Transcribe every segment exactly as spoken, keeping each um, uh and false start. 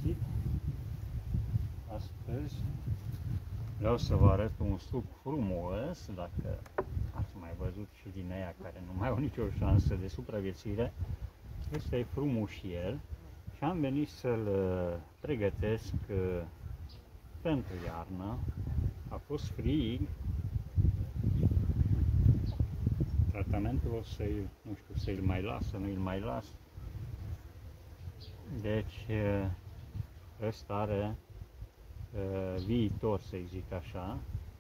găsit. Astăzi vreau să vă arăt un suc frumos, dacă ați mai văzut și din aia care nu mai au nicio șansă de supraviețuire. Este e frumușiel și am venit să-l pregătesc pentru iarnă. A fost frig. Tratamentul o să-i, nu știu, să-i mai las, să nu-i mai las. Deci ăsta are uh, viitor, să zic așa,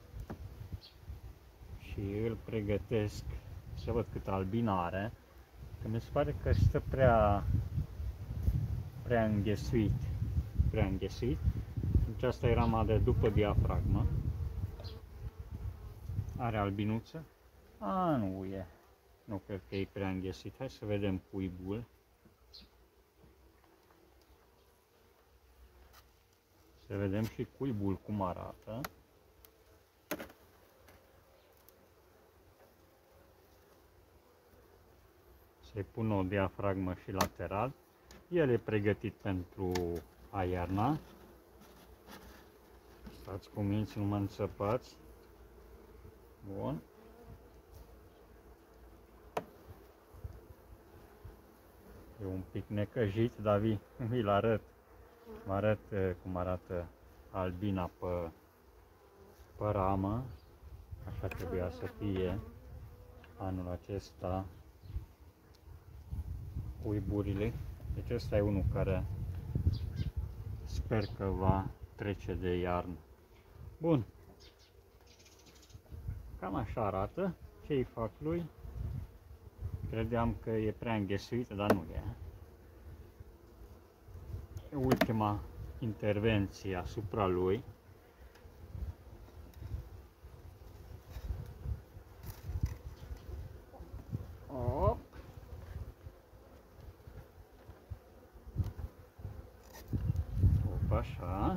și îl pregătesc să văd cât albină are, că mi se pare că stă prea prea înghesuit, prea înghesuit. Deci asta e rama de după diafragmă. Are albinuță? A, nu e. Nu cred că e prea înghesuit. Hai să vedem cuibul. Să vedem și cuibul cum arată. Se pune o diafragmă și lateral. El e pregătit pentru a iarna. Stați cu minți, nu mă înțăpați. Bun. E un pic necăjit, dar vi, vi-l arăt. Vă arăt cum arată albina pe, pe ramă. Așa trebuia să fie anul acesta cuiburile. Deci ăsta e unul care sper că va trece de iarnă. Bun. Cam așa arată. Ce-i fac lui? Credeam că e prea înghesuit, dar nu e. Ultima intervenție asupra lui. Op. Op, așa.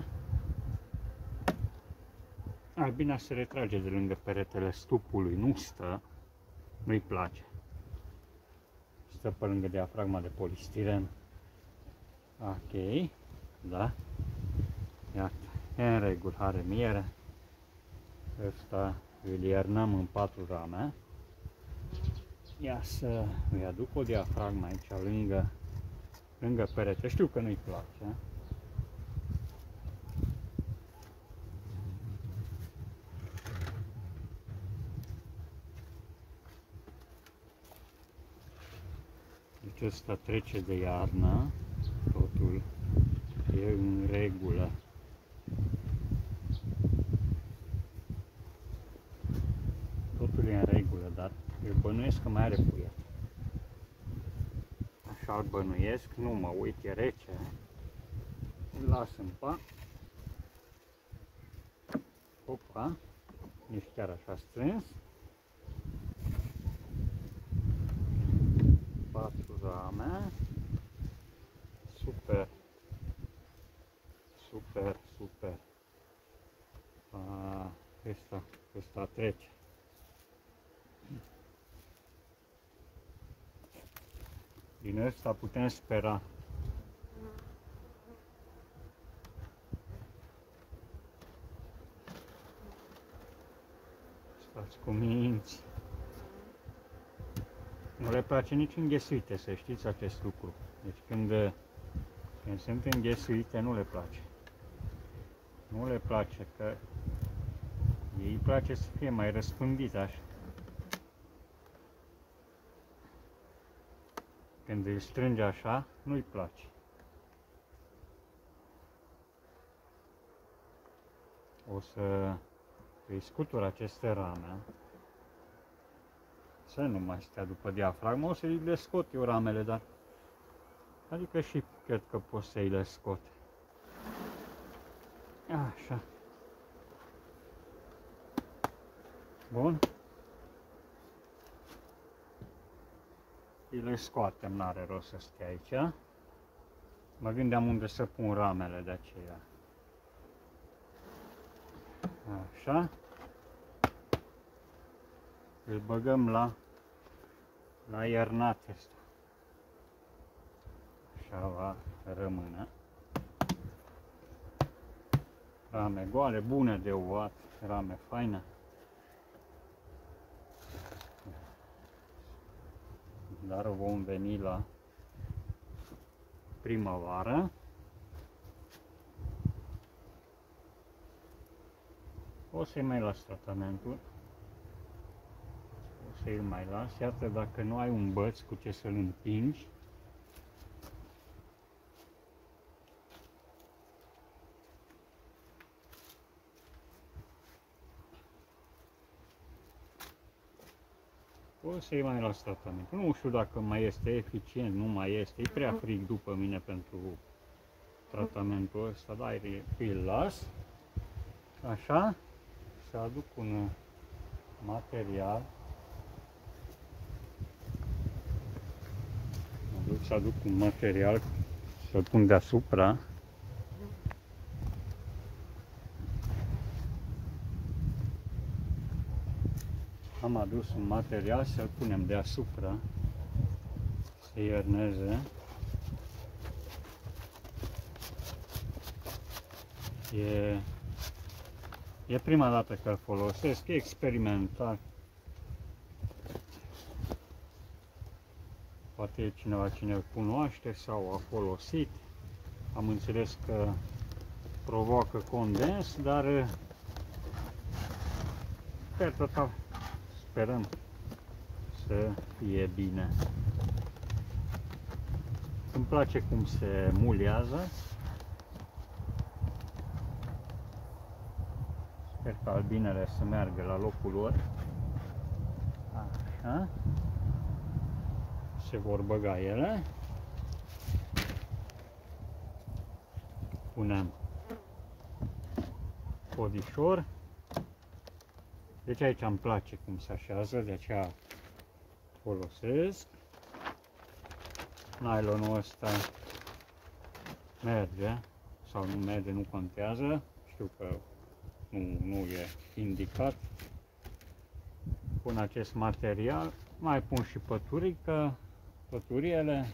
Albina se retrage de lângă peretele stupului, nu stă, nu-i place. Stă pe lângă diafragma de polistiren. Ok, da. Iată, e în regulă, are miere. Ăsta îl iernăm în patru rame. Ia să îi aduc o diafragmă aici lângă, lângă perete. Știu că nu-i place. Deci ăsta trece de iarnă, totul e în regulă. Totul e în regulă, dar îl bănuiesc că mai are puiet. Așa îl bănuiesc, nu mă uit, e rece. Îl las în pat. Opa, nici chiar așa strâns. Patru rame. Super. Super, super. A, ăsta, ăsta trece. Din ăsta putem spera. Stați cu minți. Nu le place nici înghesuite, să știți acest lucru. Deci când, când sunt înghesuite, nu le place. Nu le place, că ei îi place să fie mai răspândit așa. Când îl strânge așa, nu-i place. O să îi scutur aceste rame. Să nu mai stea după diafragmă, o să-i le scot eu ramele, dar adică și cred că pot să-i le scot. Așa. Bun. Îi le scoatem, n-are rost să stea aici. Mă gândeam unde să pun ramele, de aceea. Așa. Îl băgăm la, la iernat ăsta. Așa va rămâne. Rame goale, bune de uat, rame faină. Dar vom veni la primăvară. O să-i mai las tratamentul. O să-i mai las. Iată, dacă nu ai un băț cu ce să-l împingi, o să-i mai las tratamentul. Nu știu dacă mai este eficient, nu mai este. E prea frig după mine pentru tratamentul ăsta, dar îl las. Așa. Să aduc un material. Mă duc să aduc un material să-l pun deasupra. Am adus un material să-l punem deasupra, să ierneze. E, e prima dată că îl folosesc, e experimental. Poate e cineva cine îl cunoaște sau a folosit. Am înțeles că provoacă condens, dar per total sperăm să fie bine. Îmi place cum se mulează. Sper că albinele să meargă la locul lor. Așa. Se vor băga ele. Punem codișor. Deci aici îmi place cum se așează, de aceea folosesc. Nylonul ăsta merge sau nu merge, nu contează. Știu că nu, nu e indicat. Pun acest material, mai pun și păturică, păturiele.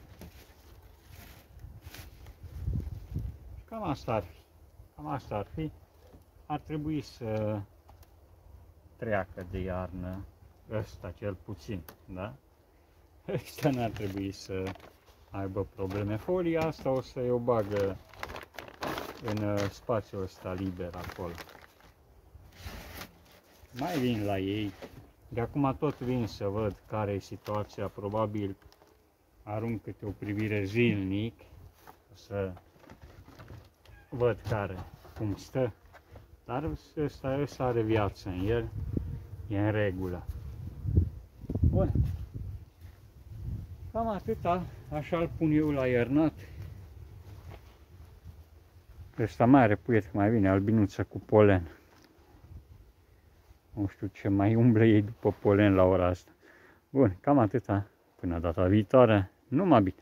Cam asta ar fi. Cam asta ar fi. Ar trebui să treacă de iarnă, ăsta cel puțin, da? Ăsta n-ar trebui să aibă probleme. Folia asta o să o bagă în spațiul ăsta liber acolo. Mai vin la ei. De acum tot vin să văd care e situația. Probabil arunc câte o privire zilnic să văd care, cum stă. Dar ăsta, ăsta are viață în el, e în regulă. Bun. Cam atâta, așa îl pun eu la iernat. Ăsta mai are puiet, mai bine, albinuță cu polen. Nu știu ce mai umblă ei după polen la ora asta. Bun, cam atâta. Până data viitoare, numai bine!